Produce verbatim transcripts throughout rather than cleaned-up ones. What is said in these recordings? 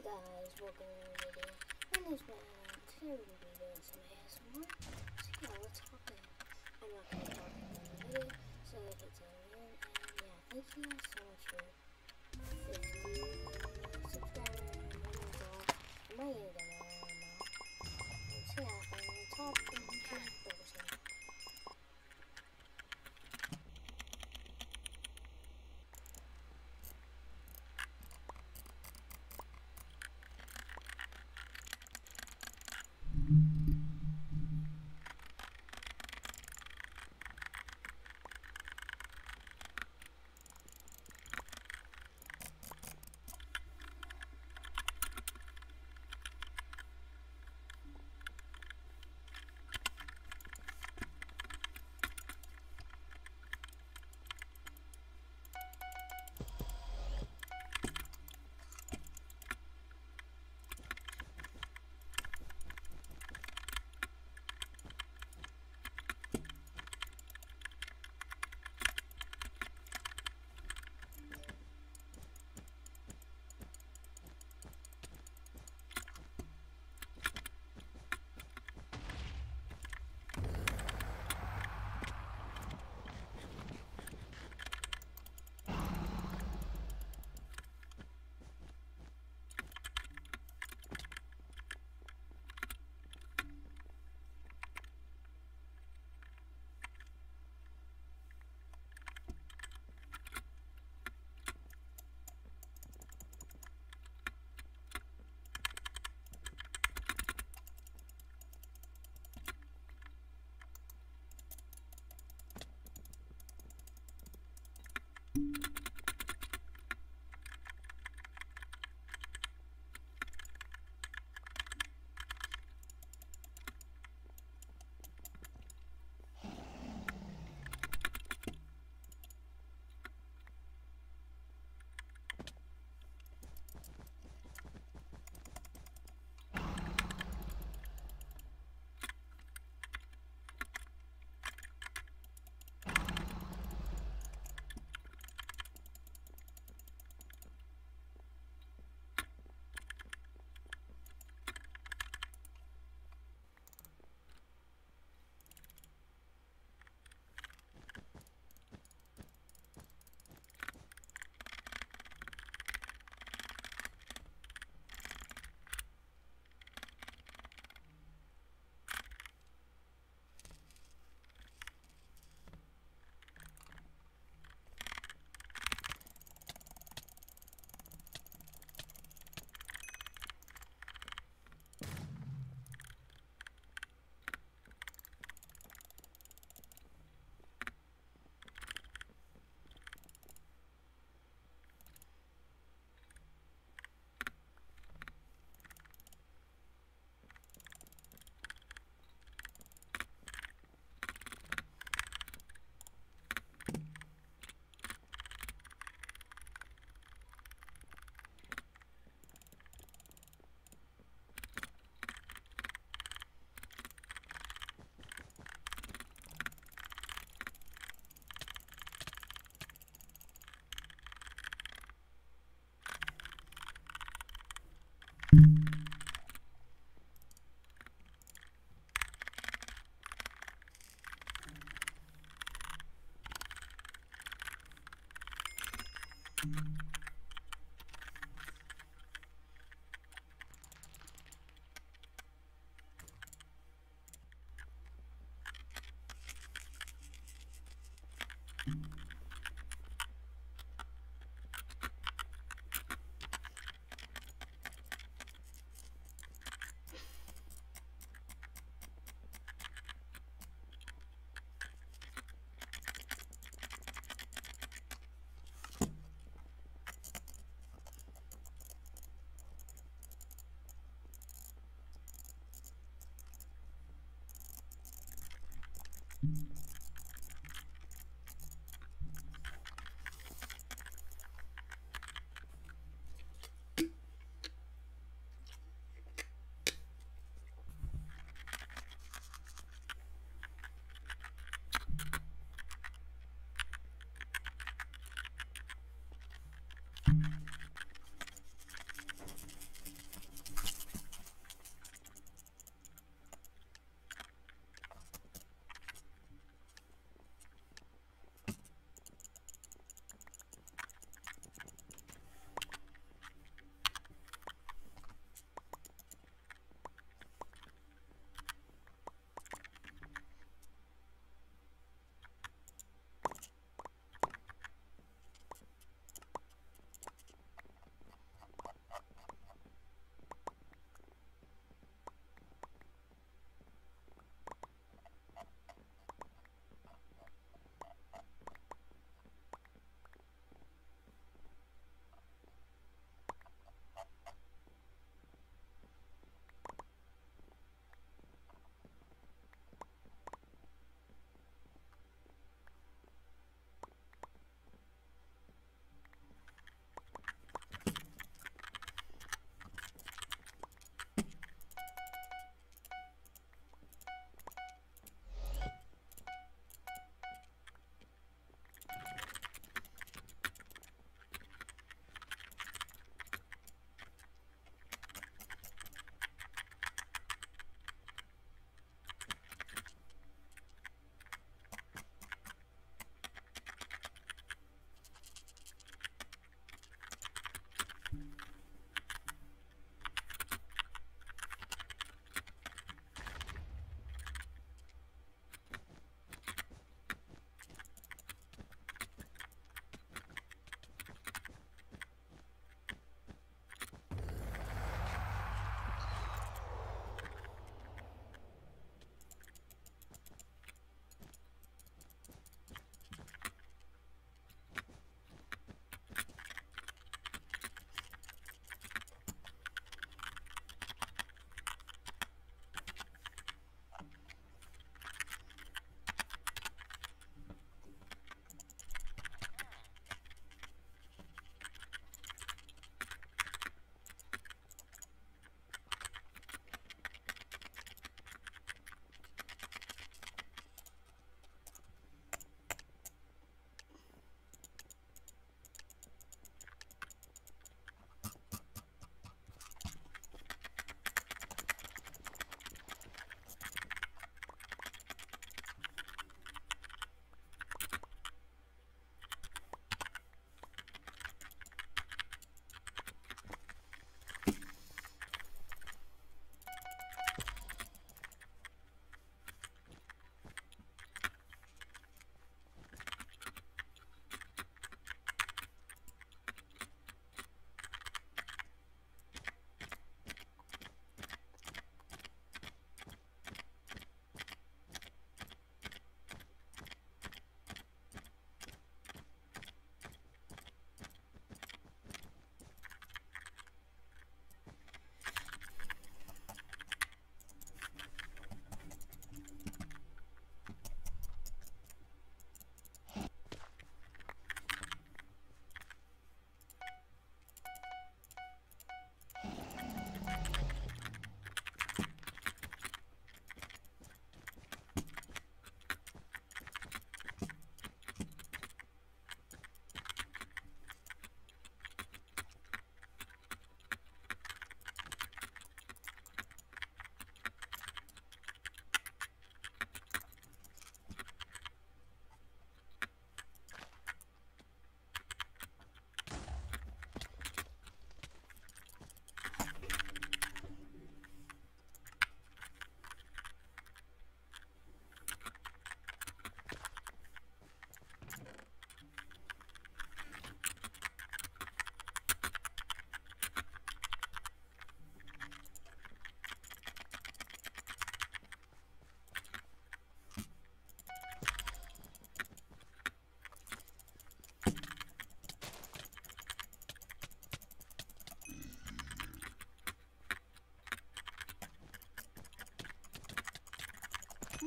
guys, welcome to another video. My name is Matt, and today we're going to be doing some A S M R. So yeah, let's hop in. I'm not going to talk about the video, so I can tell you in. And yeah, thank you guys so much for fifty subscribers. That means a lot. I might get a dollar amount. So yeah, I'm going to talk and keep focusing.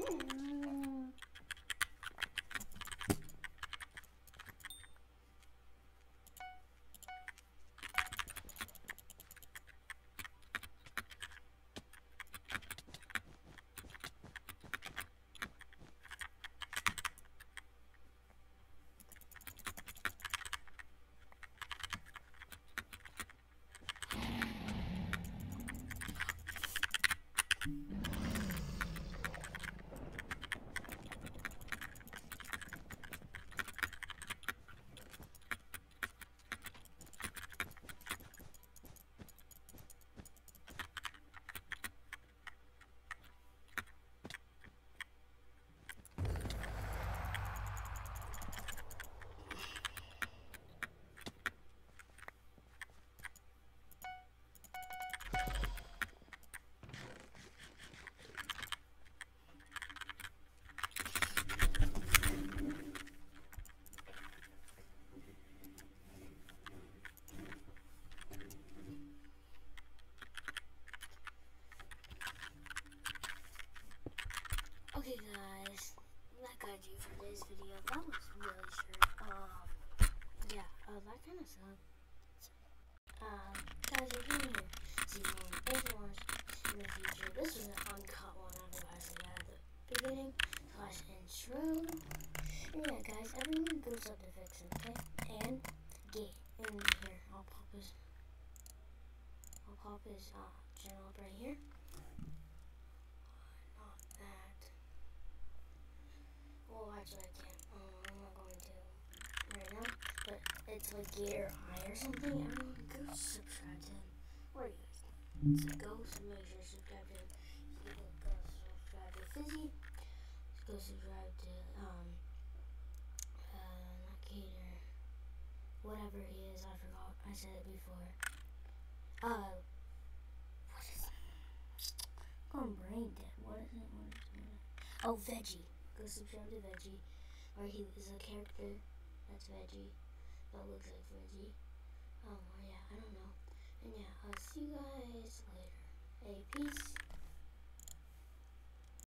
Okay guys, that got you for this video. That was really short. Um, yeah, uh, that kind of sucked. Um, guys, if you're here, see you on Overwatch in the future. This was an uncut one, otherwise I had the beginning slash intro. And yeah, guys, everyone goes up to Vixen, okay? And Gate. And here, I'll pop his, I'll pop his uh channel up right here. Not that. Well, actually, I can't. Um, I'm not going to right now. But it's like Gator Eye or something. Everyone go subscribe to him. Where are you guys? So go so make sure to subscribe to him. So go, go subscribe to Fizzy. Go subscribe to um uh not Gator. Whatever he is, I forgot. I said it before. Uh what is it? I'm brain dead. What is it? What is it? Oh, Veggie. Go subscribe to Veggie. Or he is a character that's Veggie. That looks like Veggie. Um, or yeah, I don't know. And yeah, I'll see you guys later. Hey, peace.